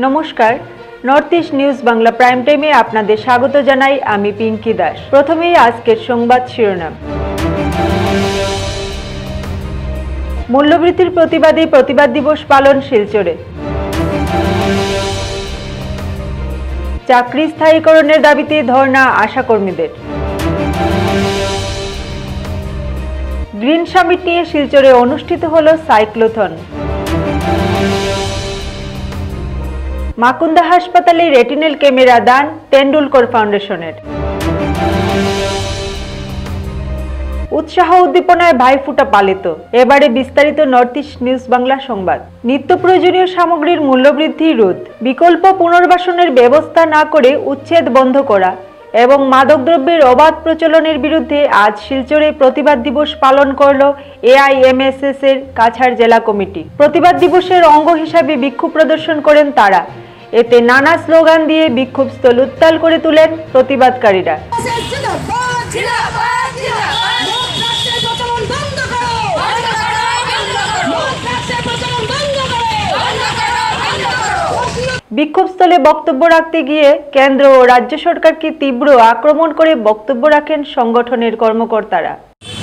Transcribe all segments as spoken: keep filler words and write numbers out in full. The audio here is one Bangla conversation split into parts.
नमस्कार North East News Bangla prime टाइमे आपनादेर स्वागत जानाई आमी पिंकी दास। प्रथमेई आजकेर संबाद शिरोनाम। मूल्यबृद्धिर प्रतिबादे प्रतिबाद दिवस पालन शिलचरे। चाकरी स्थायीकरণের दाबिते धरना आशाकर्मीদের। ग्रीन समिट निये शिलचरे अनुष्ठित हलो साइक्लोथन। माकुंदा हासपाताले रेटिनल कैमेरा दान तेंडुलकर फाउंडेशनेर। उत्साह उद्दीपनाय भाईफोटा पालित। एबारे विस्तारित नर्थ इस्ट न्यूज बांगला संबाद। नित्य प्रयोजनीय सामग्रीर मूल्यबृद्धि रोध, विकल्प पुनर्बासनेर व्यवस्था ना करे उच्छेद बंध करा एवं मादक द्रव्येर अबाध प्रचलनेर बिरुद्धे आज शिलचरे प्रतिबाद दिवस पालन करलो एआईएमएसएस एर काछाड़ जिला कमिटी। प्रतिबाद दिवसेर अंग हिसाबे विक्षोभ प्रदर्शन करेन तारा। एते नाना स्लोगान दिए विक्षोभस्थल उत्ताल करे तुलेन प्रतिबादकारीरा। विक्षोभस्थले बक्तव्य रखते गिये केंद्र और राज्य सरकार की तीव्र आक्रमण करे बक्तव्य राखेन संगठनेर कर्मकर्तारा।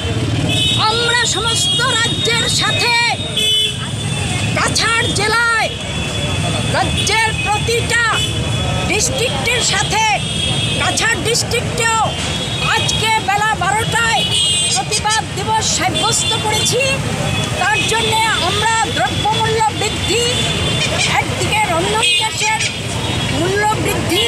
আমরা সমস্ত রাজ্যের সাথে কাছাড় জেলায় রাজ্যের প্রতিটা ডিস্ট্রিক্টের সাথে কাছাড় ডিস্ট্রিক্টেও আজকে বেলা বারোটায় প্রতিবাদ দিবস সাব্যস্ত করেছি। তার জন্য আমরা দ্রব্যমূল্য বৃদ্ধি, একদিকে রন্ধন গ্যাসের মূল্য বৃদ্ধি,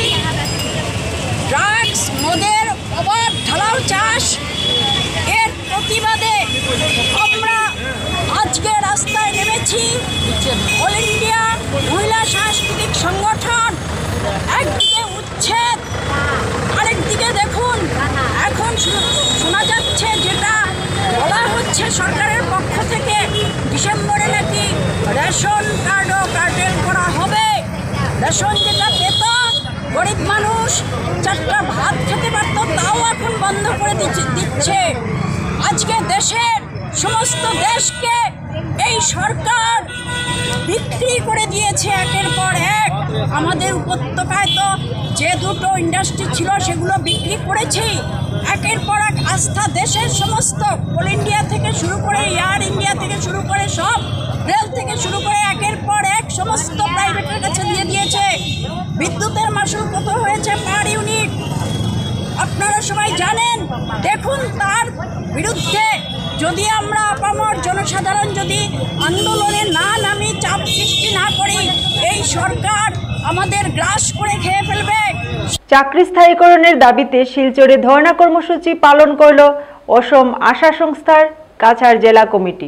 ড্রাগস মদের অবাধ ঢালাও চাষ এর প্রতিবাদে আমরা আজকে রাস্তায় নেমেছি। অল ইন্ডিয়া মহিলা সাংস্কৃতিক সংগঠন একদিকে উচ্ছেদ, আরেকদিকে দেখুন এখন শোনা যাচ্ছে যেটা বলা হচ্ছে সরকারের পক্ষ থেকে ডিসেম্বরে নাকি রেশন কার্ডও কার্টেল করা হবে। রেশন যেটা পেত গরিব মানুষ চারটা ভাত খেতে পারত তাও এখন বন্ধ করে দিচ্ছে। আজকে দেশের সমস্ত দেশকে এই সরকার বিক্রি করে দিয়েছে একের পর এক। আমাদের উপত্যকায় তো যে দুটো ইন্ডাস্ট্রি ছিল সেগুলো বিক্রি করেছি। একের পর এক আস্থা দেশের সমস্ত অল ইন্ডিয়া থেকে শুরু করে এয়ার ইন্ডিয়া থেকে শুরু করে সব রেল থেকে শুরু করে একের পর এক সমস্ত প্রাইভেটের কাছে দিয়ে দিয়েছে। বিদ্যুতের মাশুল কত হয়েছে পার ইউনিট আপনারা সবাই জানেন। দেখুন তার বিরুদ্ধে যদি আমরা আপামর জনসাধারণ যদি আন্দোলনে না নামি চাপ সৃষ্টি না করি এই সরকার আমাদের গ্রাস করে খেয়ে ফেলবে। চাকরি স্থায়ীকরণের দাবিতে শিলচরে ধর্ণা কর্মসূচি পালন করল অসম আশা সংস্থার কাছাড় জেলা কমিটি।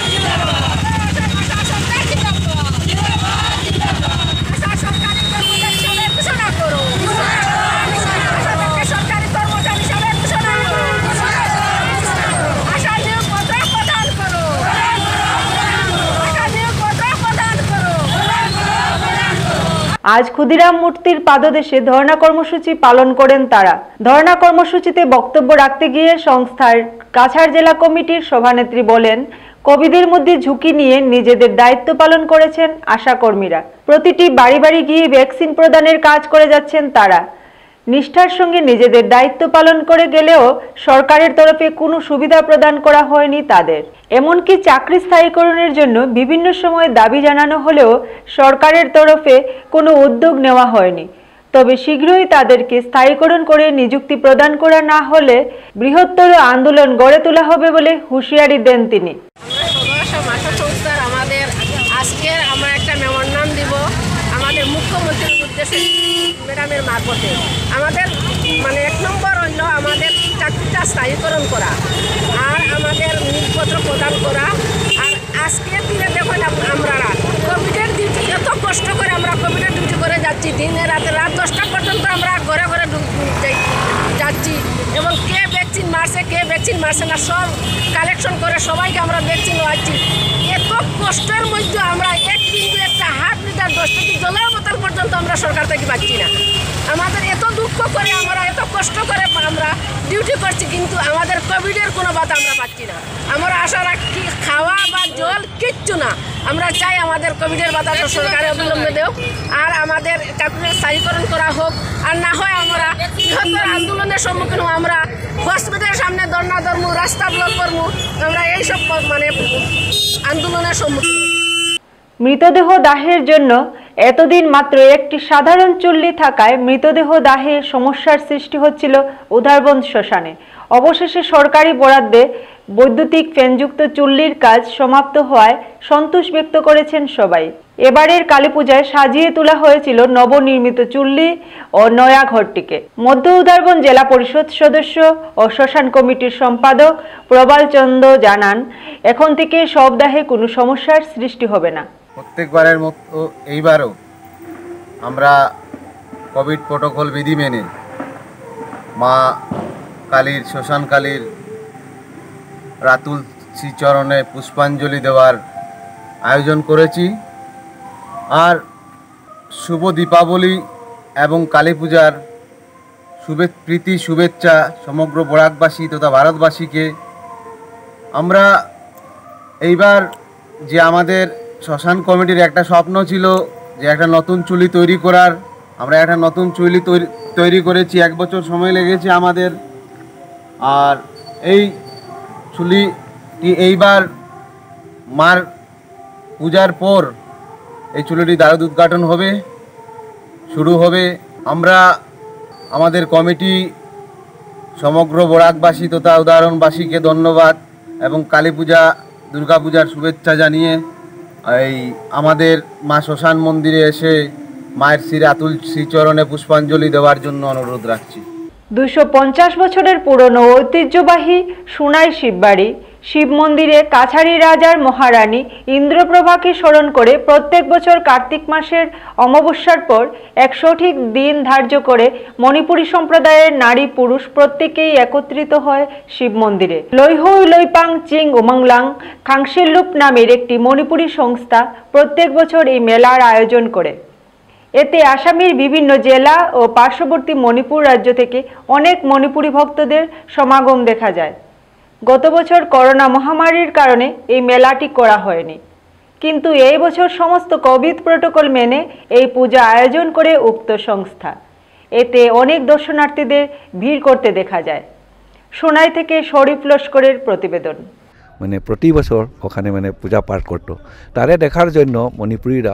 आज ক্ষুদিরাম মূর্তির পাদদেশে ধর্ণা কর্মসূচি পালন করেন তারা। ধর্ণা কর্মসূচিতে বক্তব্য রাখতে গিয়ে সংস্থার কাছাড় জেলা কমিটির সভানেত্রী বলেন, কোভিডের মধ্যে ঝুঁকি নিয়ে নিজেদের দায়িত্ব পালন করেছেন আশাকর্মীরা। প্রতিটি বাড়ি বাড়ি গিয়ে ভ্যাকসিন প্রদানের কাজ করে যাচ্ছেন তারা। নিষ্ঠার সঙ্গে নিজেদের দায়িত্ব পালন করে গেলেও সরকারের তরফে কোনো সুবিধা প্রদান করা হয়নি তাদের। এমনকি চাকরি স্থায়ীকরণের জন্য বিভিন্ন সময় দাবি জানানো হলেও সরকারের তরফে কোনো উদ্যোগ নেওয়া হয়নি। তবে শীঘ্রই তাদেরকে স্থায়ীকরণ করে নিযুক্তি প্রদান করা না হলে বৃহত্তর আন্দোলন গড়ে তোলা হবে বলে হুঁশিয়ারি দেন তিনি। আমাদের আজকে আমরা একটা মেমোরান্ডাম দিব আমাদের মুখ্যমন্ত্রীর উদ্দেশ্যে ম্যাডামের মারফতে। আমাদের মানে এক নম্বর হইল আমাদের চাকরিটা স্থায়ীকরণ করা আর আমাদের নিয়োগপত্র প্রদান করা। আর আজকে দিনে দেখুন আমরা কোভিডের ডিউটি এত কষ্ট করে আমরা কোভিডের ডিউটি করে যাচ্ছি, দিনে রাতে রাত দশটা পর্যন্ত আমরা ঘরে ঘরে যাচ্ছি এবং কে ভ্যাকসিন মারছে কে ভ্যাকসিন মারছে না সব কালেকশন করে সবাইকে আমরা ভ্যাকসিন দেওয়াচ্ছি। এত কষ্টের মধ্যে আমরা এক কিন্তু একটা হাত লিটার দশ কেজি জলের বোতল পর্যন্ত আমরা আমরা সরকার থেকে পাচ্ছি না। আমাদের এত দুঃখ করে আমরা এত কষ্ট করে আমরা ডিউটি করছি, কিন্তু আমাদের কোভিডের কোনো বাতা আমরা পাচ্ছি না। আমরা আশা রাখি খাওয়া বা জল কিচ্ছু না। আমরা চাই আমাদের কোভিডের বাতা সরকারে অবিলম্বে দেও, আর আমাদের কাকুরের স্থায়ীকরণ করা হোক। আর না হয় আমরা বৃহত্তর আন্দোলনের সম্মুখীন হব। আমরা হসপিটালের সামনে ধর্ণা ধর্ম, রাস্তা ব্লক করবো, আমরা এইসব মানে আন্দোলনের সম্মুখীন। মৃতদেহ দাহের জন্য এতদিন মাত্র একটি সাধারণ চুল্লি থাকায় মৃতদেহ দাহে সমস্যার সৃষ্টি হচ্ছিল উধারবন শ্মশানে। অবশেষে সরকারি বরাদ্দে বৈদ্যুতিক ফ্যানযুক্ত চুল্লির কাজ সমাপ্ত হওয়ায় সন্তোষ ব্যক্ত করেছেন সবাই। এবারের কালীপূজায় সাজিয়ে তোলা হয়েছিল নবনির্মিত চুল্লি ও নয়া ঘরটিকে। মধ্য উধারবন জেলা পরিষদ সদস্য ও শ্মশান কমিটির সম্পাদক প্রবাল চন্দ্র জানান, এখন থেকে সব দাহে কোনো সমস্যার সৃষ্টি হবে না। প্রত্যেকবারের মতো এইবারও আমরা কোভিড প্রোটোকল বিধি মেনে মা কালীর শ্মশান কালীর রাতুল শ্রীচরণে পুষ্পাঞ্জলি দেওয়ার আয়োজন করেছি। আর শুভ দীপাবলি এবং কালী পূজার শুভে প্রীতি শুভেচ্ছা সমগ্র বরাকবাসী তথা ভারতবাসীকে। আমরা এইবার যে আমাদের শ্মশান কমিটির একটা স্বপ্ন ছিল যে একটা নতুন চুল্লি তৈরি করার, আমরা একটা নতুন চুল্লি তৈরি তৈরি করেছি। এক বছর সময় লেগেছে আমাদের। আর এই চুল্লিটি এইবার মার পূজার পর এই চুল্লিটি দ্বারদ উদ্ঘাটন হবে, শুরু হবে। আমরা আমাদের কমিটি সমগ্র বরাকবাসী তথা উদাহরণবাসীকে ধন্যবাদ এবং কালী পূজা দুর্গা পূজার শুভেচ্ছা জানিয়ে এই আমাদের মা শ্মশান মন্দিরে এসে মায়ের শ্রী রাতুল শ্রীচরণে পুষ্পাঞ্জলি দেওয়ার জন্য অনুরোধ রাখছি। দুশো পঞ্চাশ বছরের পুরনো ঐতিহ্যবাহী সোনাই শিববাড়ি শিব মন্দিরে কাছাড়ি রাজার মহারানী ইন্দ্রপ্রভাকে স্মরণ করে প্রত্যেক বছর কার্তিক মাসের অমাবস্যার পর এক সঠিক দিন ধার্য করে মণিপুরী সম্প্রদায়ের নারী পুরুষ প্রত্যেকেই একত্রিত হয় শিব মন্দিরে। লৈহৈ লৈপাং চিং উমংলাং খাংশিলুপ নামের একটি মণিপুরী সংস্থা প্রত্যেক বছর এই মেলার আয়োজন করে। এতে আসামের বিভিন্ন জেলা ও পার্শ্ববর্তী মণিপুর রাজ্য থেকে অনেক মণিপুরী ভক্তদের সমাগম দেখা যায়। গত বছর করোনা মহামারীর কারণে এই মেলাটি করা হয়নি, কিন্তু এই বছর সমস্ত কোভিড প্রোটোকল মেনে এই পূজা আয়োজন করে উক্ত সংস্থা। এতে অনেক দর্শনার্থীদের ভিড় করতে দেখা যায়। সোনাই থেকে শরীফ লস্করের প্রতিবেদন। মানে প্রতি বছর ওখানে মানে পূজা পাঠ করতো। তারে দেখার জন্য মণিপুরীরা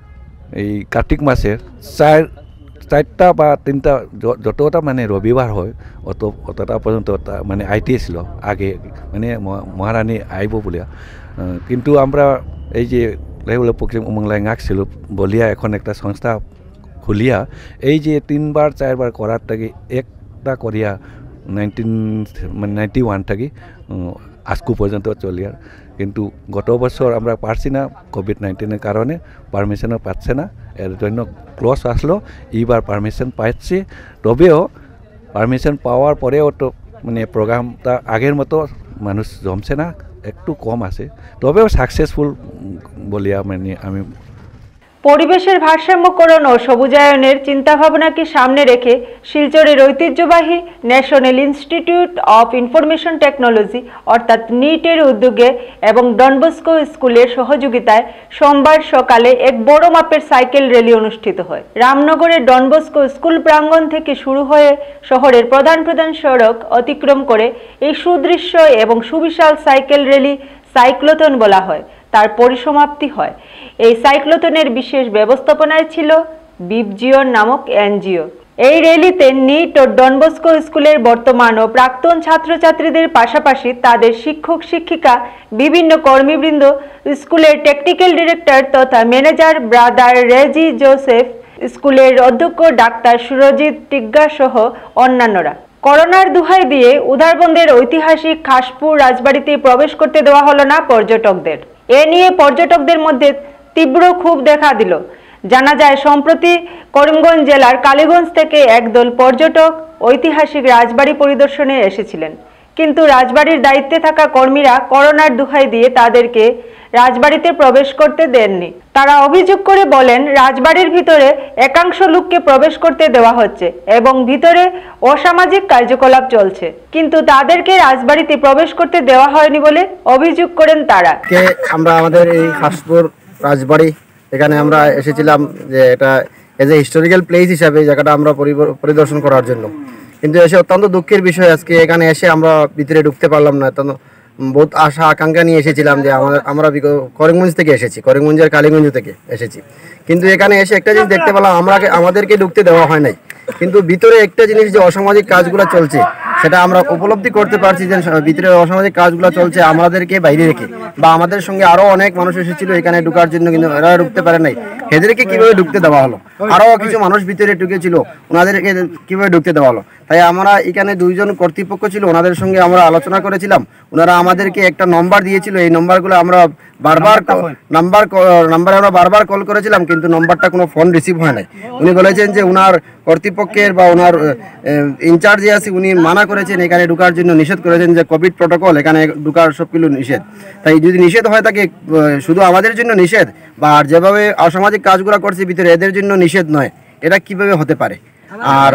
এই কার্তিক মাসের চার চারটা বা তিনটা যতটা মানে রবিবার হয় অত অতটা পর্যন্ত মানে আইতেছিল আগে, মানে মহারানী আইব বলে। কিন্তু আমরা এই যে লেহুল পশ্চিম উমংলাই আঁকছিল বলিয়া এখন একটা সংস্থা খুলিয়া এই যে তিনবার চারবার করার থাকি একটা করিয়া নাইনটিন মানে নাইনটি ওয়ান থাকি আজকু পর্যন্ত চলিয়ার। কিন্তু গত বছর আমরা পারছি না কোভিড নাইন্টিনের কারণে, পারমিশনও পাচ্ছে না, এর জন্য ক্লোজ আসলো। এইবার পারমিশন পাচ্ছি, তবেও পারমিশন পাওয়ার পরেও তো মানে প্রোগ্রামটা আগের মতো মানুষ জমছে না, একটু কম আছে, তবেও সাকসেসফুল বলিয়া মানে আমি। পরিবেশের ভারসাম্যকরণ ও সবুজায়নের চিন্তাভাবনাকে সামনে রেখে শিলচরের ঐতিহ্যবাহী National Institute of Information Technology অর্থাৎ নিটের উদ্যোগে এবং ডনবস্কো স্কুলের সহযোগিতায় সোমবার সকালে এক বড় মাপের সাইকেল র্যালি অনুষ্ঠিত হয়। রামনগরের ডনবস্কো স্কুল প্রাঙ্গণ থেকে শুরু হয়ে শহরের প্রধান প্রধান সড়ক অতিক্রম করে এই সুদৃশ্য এবং সুবিশাল সাইকেল র্যালি সাইক্লোথন বলা হয় তার পরিসমাপ্তি হয়। এই সাইক্লোথনের বিশেষ ব্যবস্থাপনায় ছিল বিপজিওন নামক এনজিও। এই র্যালিতে নিট ও ডনবস্কো স্কুলের বর্তমান ও প্রাক্তন ছাত্রছাত্রীদের পাশাপাশি তাদের শিক্ষক শিক্ষিকা, বিভিন্ন কর্মীবৃন্দ, স্কুলের টেকনিক্যাল ডিরেক্টর তথা ম্যানেজার ব্রাদার রেজি জোসেফ, স্কুলের অধ্যক্ষ ডাক্তার সুরজিৎ টিগ্গা সহ অন্যান্যরা। করোনার দুহাই দিয়ে উধারবন্দের ঐতিহাসিক খাসপুর রাজবাড়িতে প্রবেশ করতে দেওয়া হলো না পর্যটকদের। এ নিয়ে পর্যটকদের মধ্যে তীব্র ক্ষোভ দেখা দিল। জানা যায়, সম্প্রতি করিমগঞ্জ জেলার কালীগঞ্জ থেকে একদল পর্যটক ঐতিহাসিক রাজবাড়ি পরিদর্শনে এসেছিলেন, কিন্তু রাজবাড়ির দায়িত্বে থাকা কর্মীরা করোনার দোহাই দিয়ে তাদেরকে রাজবাড়িতে প্রবেশ করতে দেননি। তারা অভিযোগ করে বলেন, রাজবাড়ির ভিতরে একাংশ লোককে প্রবেশ করতে দেওয়া হচ্ছে এবং ভিতরে অসামাজিক কার্যকলাপ চলছে, কিন্তু তাদেরকে রাজবাড়িতে প্রবেশ করতে দেওয়া হয়নি বলে অভিযোগ করেন তারা। আমরা আমাদের এই হাসপুর রাজবাড়ি এখানে আমরা এসেছিলাম যে এটা এজ এ হিস্টোরিক্যাল প্লেস হিসাবে জায়গাটা আমরা পরিদর্শন করার জন্য, কিন্তু এসে অত্যন্ত দুঃখের বিষয় আজকে এখানে এসে আমরা ভিতরে ঢুকতে পারলাম না। বহুত আশা আকাঙ্ক্ষা নিয়ে এসেছিলাম যে আমরা আমরা করিমগঞ্জ থেকে এসেছি, করিমগঞ্জের কালীগঞ্জ থেকে এসেছি, কিন্তু এখানে এসে একটা জিনিস দেখতে পেলাম, আমরা আমাদেরকে ঢুকতে দেওয়া হয় নাই, কিন্তু ভিতরে একটা জিনিস যে অসামাজিক কাজগুলো চলছে সেটা আমরা উপলব্ধি করতে পারছি যে ভিতরে অসামাজিক কাজগুলো চলছে আমাদেরকে বাইরে রেখে, বা আমাদের সঙ্গে আরো অনেক মানুষ এসেছিল এখানে ঢুকার জন্য, কিন্তু এরা ঢুকতে পারে নাই। এদেরকে কিভাবে ঢুকতে দেওয়া হলো? আরো কিছু মানুষ ভিতরে ঢুকেছিল, ওনাদেরকে কিভাবে ঢুকতে দেওয়া হলো? তাই আমরা এখানে দুইজন কর্তৃপক্ষ ছিল, ওনাদের সঙ্গে আমরা আলোচনা করেছিলাম, ওনারা আমাদেরকে একটা নম্বর দিয়েছিল, এই নম্বরগুলো আমরা বারবার নাম্বার নাম্বারে আমরা বারবার কল করেছিলাম, কিন্তু নম্বরটা কোনো ফোন রিসিভ হয় নাই। উনি বলেছেন যে ওনার কর্তৃপক্ষের বা ওনার ইনচার্জ যে আছে উনি মানা করেছেন, এখানে ঢুকার জন্য নিষেধ করেছেন, যে কোভিড প্রটোকল এখানে ঢুকার সবগুলো নিষেধ। তাই যদি নিষেধ হয় থাকে শুধু আমাদের জন্য নিষেধ, বা যেভাবে অসামাজিক কাজগুলো করছে ভিতরে এদের জন্য নিষেধ নয়, এটা কিভাবে হতে পারে? আর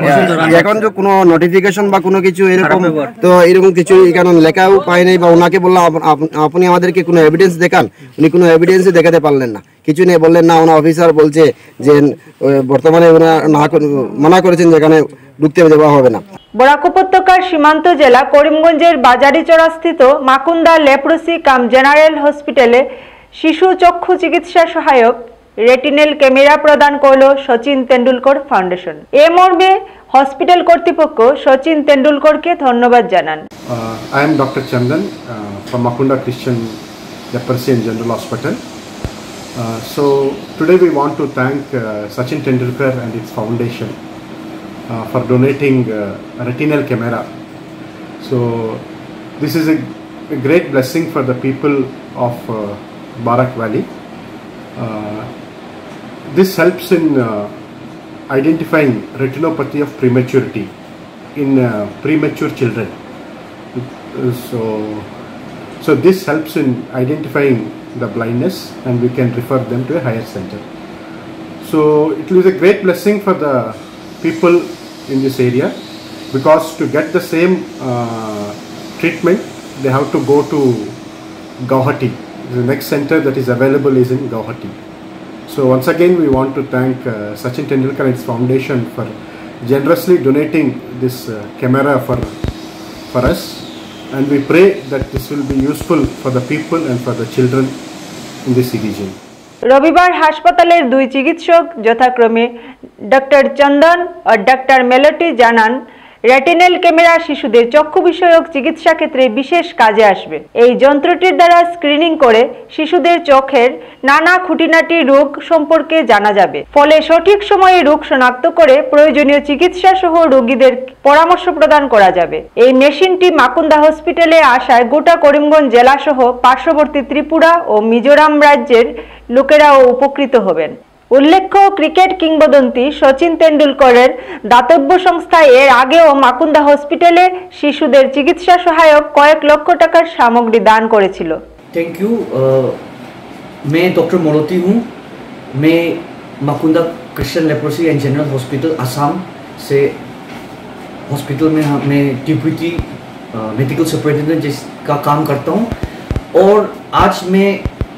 এখন তো কোনো নোটিফিকেশন বা কোনো কিছু এরকম তো এরকম কিছু এখানে লেখাও পাই নাই, বা ওনাকে বললাম আপনি আমাদেরকে কোনো এভিডেন্স দেখান, উনি কোনো এভিডেন্সই দেখাতে পারলেন না, কিছু নেই, বললেন না ওনার অফিসার বলছে যে বর্তমানে ওনারা না মানা করেছেন যেখানে ঢুকতে দেওয়া হবে না। বরাক উপত্যকার সীমান্ত জেলা করিমগঞ্জের বাজারিচড়াস্থিত মাকুন্দা লেপ্রোসি কাম জেনারেল হসপিটালে শিশু চক্ষু চিকিৎসা সহায়ক রেটিনেল ক্যামেরা প্রদান করল সচিন তেন্ডুলকর ফাউন্ডেশন। এ মর্মে হসপিটাল কর্তৃপক্ষ সচিন তেন্ডুলকরকে ধন্যবাদ জানান। I am Doctor Chandan uh, from Makunda Christian Leprosy and General Hospital. Uh, so today we want to thank uh, Sachin Tendulkar and its foundation uh, for donating uh, a retinal camera. So this is a, a great blessing for the people of uh, Barak Valley. Uh, this helps in uh, identifying retinopathy of prematurity in uh, premature children. So, so this helps in identifying the blindness, and we can refer them to a higher center. So it is a great blessing for the people in this area, because to get the same uh, treatment they have to go to Guwahati. The next center that is available is in Guwahati. So once again we want to thank uh, Sachin Tendulkar and its foundation for generously donating this uh, camera for for us, and we pray that this will be useful for the people and for the children in this region. রবিবার হাসপাতালের দুই চিকিৎসক যথাক্রমে ডক্টর চন্দন ও ডক্টর মেলোটি জানান, রেটিনেল ক্যামেরা শিশুদের চক্ষু বিষয়ক চিকিৎসা ক্ষেত্রে বিশেষ কাজে আসবে। এই যন্ত্রটির দ্বারা স্ক্রিনিং করে শিশুদের চোখের নানা খুঁটিনাটি রোগ সম্পর্কে জানা যাবে, ফলে সঠিক সময়ে রোগ শনাক্ত করে প্রয়োজনীয় চিকিৎসা সহ রোগীদের পরামর্শ প্রদান করা যাবে। এই মেশিনটি মাকুন্দা হসপিটালে আসায় গোটা করিমগঞ্জ জেলা সহ পার্শ্ববর্তী ত্রিপুরা ও মিজোরাম রাজ্যের লোকেরাও উপকৃত হবেন। উল্লেখ্য, ক্রিকেট কিংবদন্তি সচিন তেন্ডুলকরের দাতব্য সংস্থা এর আগেও মাকুন্দা হসপিটালে শিশুদের চিকিৎসা সহায়ক কয়েক লক্ষ টাকার সামগ্রী দান করেছিল। Thank you. मैं डॉक्टर मोलोती हूँ। मैं Makunda Christian leprosy and general hospital Assam से हॉस्पिटल में मैं डिप्यूटी मेडिकल सुपरिटेंडेंट जिसका काम करता हूँ, और आज मैं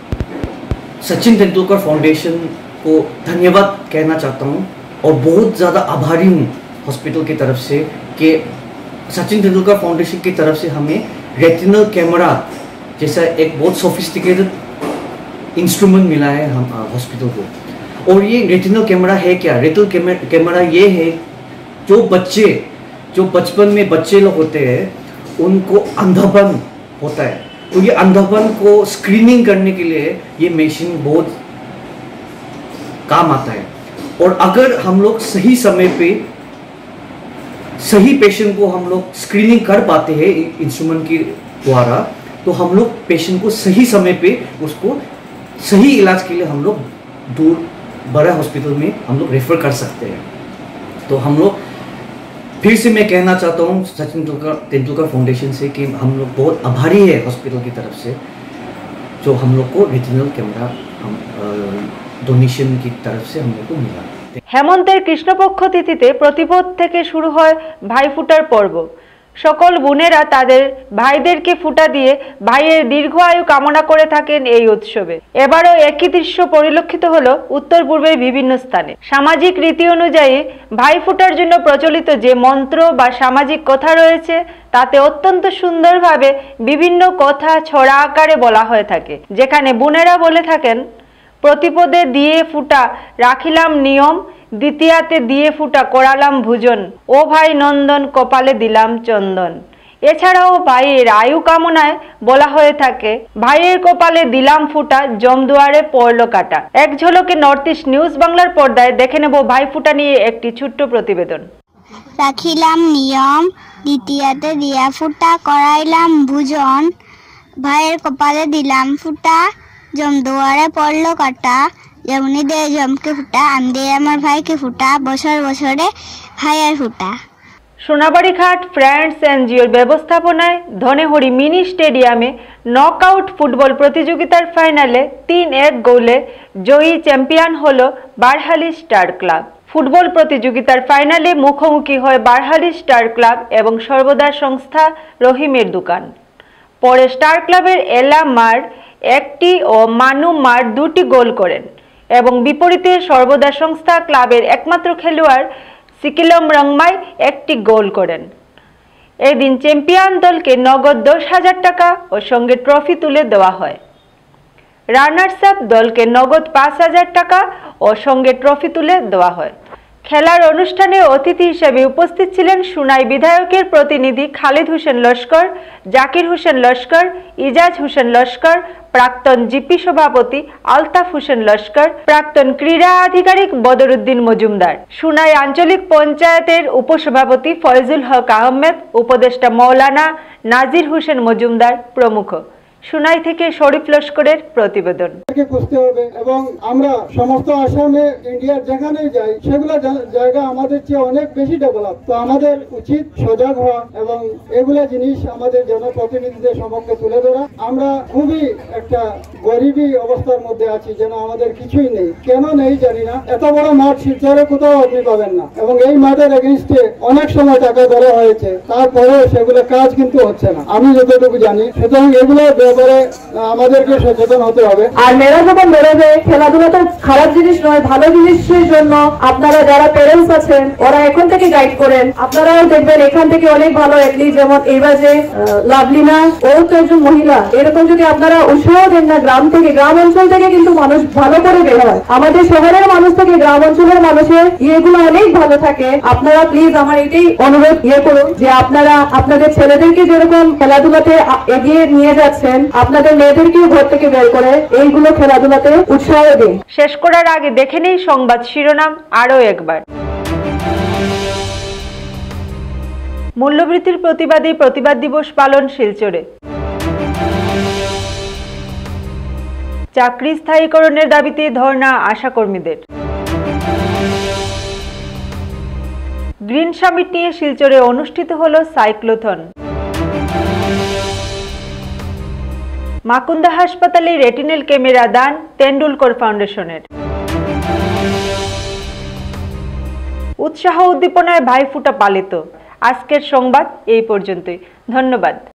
सचिन तेंदुलकर फाउंडेशन को धन्यवाद कहना चाहता हूँ, और बहुत ज़्यादा आभारी हूँ हॉस्पिटल की तरफ से कि सचिन तेंदुलकर फाउंडेशन की तरफ से हमें रेटिनल कैमरा जैसा एक बहुत सोफिस्टिकेटेड इंस्ट्रूमेंट मिला है हम हॉस्पिटल को। और ये रेटिनल कैमरा है क्या? रेटिनल कैमरा ये है जो बच्चे जो बचपन में बच्चे लोग होते हैं उनको अंधापन होता है, तो ये अंधापन को स्क्रीनिंग करने के लिए ये मशीन बहुत काम आता है। और अगर हम लोग सही समय पे सही पेशेंट को हम लोग स्क्रीनिंग कर पाते हैं इंस्ट्रूमेंट के द्वारा, तो हम लोग पेशेंट को सही समय पे उसको सही इलाज के लिए हम लोग दूर बड़ा हॉस्पिटल में हम लोग रेफर कर सकते हैं। तो हम लोग फिर से मैं कहना चाहता हूँ सचिन तेंदुलकर तेंदुलकर फाउंडेशन से कि हम लोग बहुत आभारी है हॉस्पिटल की तरफ से जो हम लोग को रेटिनल कैमरा हम डोनेशन की तरफ से हम लोग को मिला। হেমন্তের কৃষ্ণপক্ষ তিথিতে প্রতিপদ থেকে শুরু হয় ভাইফোঁটার পর্ব। সকল বোনেরা তাদের ভাইদেরকে ফুটা দিয়ে ভাইয়ের দীর্ঘ আয়ু কামনা করে থাকেন এই উৎসবে। এবারও একই দৃশ্য পরিলক্ষিত হলো উত্তর পূর্বের বিভিন্ন স্থানে। সামাজিক রীতি অনুযায়ী ভাইফোঁটার জন্য প্রচলিত যে মন্ত্র বা সামাজিক কথা রয়েছে তাতে অত্যন্ত সুন্দরভাবে বিভিন্ন কথা ছড়া আকারে বলা হয়ে থাকে, যেখানে বোনেরা বলে থাকেন, প্রতিপদে দিয়ে ফুটা রাখিলাম নিয়ম, দ্বিতীয়াতে দিয়ে ফুটা করালাম ভুজন, ও ভাই নন্দন কপালে দিলাম চন্দন। এছাড়াও ভাইয়ের আয়ু কামনায় বলা হয়ে থাকে, ভাইয়ের কপালে দিলাম ফুটা জমদুয়ারে পড়ল কাটা। এক ঝলকে নর্থ ইস্ট নিউজ বাংলার পর্দায় দেখে নেব ভাইফোঁটা নিয়ে একটি ছোট্ট প্রতিবেদন। রাখিলাম নিয়ম, দ্বিতীয়াতে দিয়া ফুটা করাইলাম ভুজন, ভাইয়ের কপালে দিলাম ফুটা জমদুয়ারে পড়ল কাটা। যেমনি দে জমকে ফুটা, আমি দে আমার ভাইকে ফুটা, বছর বছরে ভাইয়ের ফুটা। সোনাবাড়িঘাট ফ্রেন্ডস এনজিওর ব্যবস্থাপনায় ধনেহরি মিনি স্টেডিয়ামে নকআউট ফুটবল প্রতিযোগিতার ফাইনালে তিন এক গোলে জয়ী চ্যাম্পিয়ন হল বারহালি স্টার ক্লাব। ফুটবল প্রতিযোগিতার ফাইনালে মুখোমুখি হয় বারহালি স্টার ক্লাব এবং সর্বদা সংস্থা রহিমের দোকান। পরে স্টার ক্লাবের এলা মার একটি ও মানু মার দুটি গোল করেন এবং বিপরীতে সর্বদা সংস্থা ক্লাবের একমাত্র খেলোয়াড় সিকিলম রংমাই একটি গোল করেন। এদিন চ্যাম্পিয়ন দলকে নগদ দশ হাজার টাকা ও সঙ্গে ট্রফি তুলে দেওয়া হয়। রানার্স আপ দলকে নগদ পাঁচ হাজার টাকা ও সঙ্গে ট্রফি তুলে দেওয়া হয়। খেলার অনুষ্ঠানে অতিথি হিসেবে উপস্থিত ছিলেন সুনাই বিধায়কের প্রতিনিধি খালিদ হোসেন লস্কর, জাকির হোসেন লস্কর, ইজাজ হোসেন লস্কর, প্রাক্তন জিপি সভাপতি আলতাফ হোসেন লস্কর, প্রাক্তন ক্রীড়া আধিকারিক বদরুদ্দিন মজুমদার, সুনাই আঞ্চলিক পঞ্চায়েতের উপসভাপতি ফয়জুল হক আহমেদ, উপদেষ্টা মৌলানা নাজির হোসেন মজুমদার প্রমুখ। সুনাই থেকে শরীফ লস্করের প্রতিবেদন। বুঝতে হবে এবং আমরা সমস্ত আসামে ইন্ডিয়ার যেখানে যাই সেগুলো জায়গা আমাদের চেয়ে অনেক বেশি ডেভেলপ, তো আমাদের উচিত সজাগ হওয়া এবং এগুলা জিনিস আমাদের জনপ্রতিনিধিদের সম্মুখে তুলে ধরা। আমরা খুবই একটা গরিবী অবস্থার মধ্যে আছি, যেন আমাদের কিছুই নেই। কেন নেই জানি না। এত বড় মাঠ শিলচরে কোথাও আপনি পাবেন না এবং এই মাঠের এগেইনস্টে অনেক সময় টাকা ধরা হয়েছে, তারপরেও সেগুলো কাজ কিন্তু হচ্ছে না আমি যতটুকু জানি। সুতরাং এগুলো ব্যাপারে আমাদেরকে সচেতন হতে হবে। আর মেয়েরা যখন বেরোবে, খেলাধুলা তো খারাপ জিনিস নয়, ভালো জিনিসের জন্য আপনারা যারা প্যারেন্টস আছেন ওরা এখন থেকে গাইড করেন। আপনারাও দেখবেন এখান থেকে অনেক ভালো অ্যাথলিট, যেমন এইবার যে লাভলিনা, ও তো একজন মহিলা, এরকম যদি আপনারা উৎসাহ দেন না গ্রাম থেকে, গ্রাম অঞ্চল থেকে কিন্তু মানুষ ভালো করে বের হয়। আমাদের শহরের মানুষ থেকে গ্রাম অঞ্চলের মানুষের ইয়েগুলো অনেক ভালো থাকে। আপনারা প্লিজ আমার এটাই অনুরোধ ইয়ে করুন যে আপনারা আপনাদের ছেলেদেরকে যেরকম খেলাধুলাতে এগিয়ে নিয়ে যাচ্ছেন, আপনাদের মেয়েদেরকেও ঘর থেকে বের করে এইগুলো খেলাধুলাতে উৎসাহ দিন। শেষ করার আগে দেখে নেই সংবাদ শিরোনাম আরও একবার। মূল্যবৃদ্ধির প্রতিবাদে প্রতিবাদ দিবস পালন শিলচরে। চাকরি স্থায়ীকরণের দাবিতে ধর্ণা আশাকর্মীদের। গ্রিন সামিট নিয়ে শিলচরে অনুষ্ঠিত হলো সাইক্লোথন। মাকুন্দা হাসপাতালে রেটিনাল ক্যামেরা দান তেন্ডুলকর ফাউন্ডেশনের। উৎসাহ উদ্দীপনায় ভাইফোঁটা পালিত। আজকের সংবাদ এই পর্যন্তই। ধন্যবাদ।